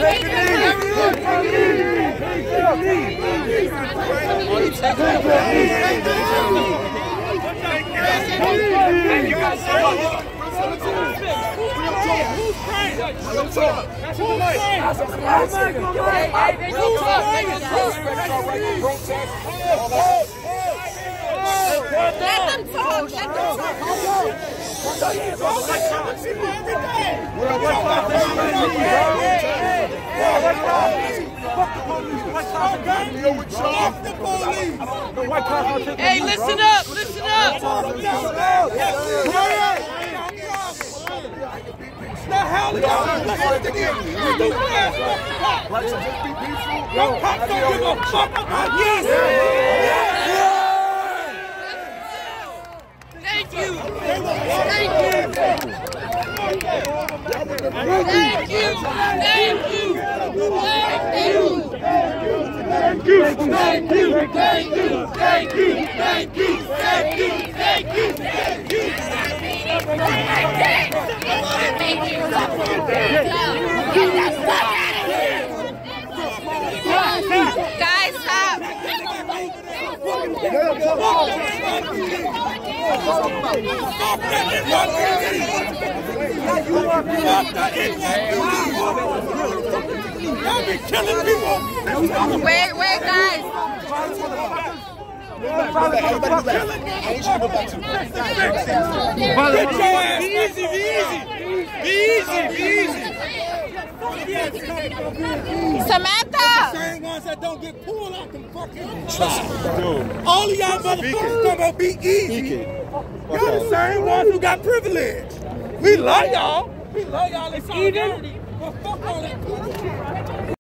Hey, listen up, listen up. The hell y'all listen to this? Your cops don't give a fuck about this. Thank you. Thank you. Thank you. Thank you. Thank you. Thank you. Thank you. Thank you. Thank you. Thank you. Thank you. Thank you. Guys, stop. Where, guys? Samantha! Same ones that don't get pulled out them fucking trucks. All of y'all motherfuckers gonna be easy. Y'all the same ones who got privilege. We love y'all. We love y'all in solidarity. But fuck all that.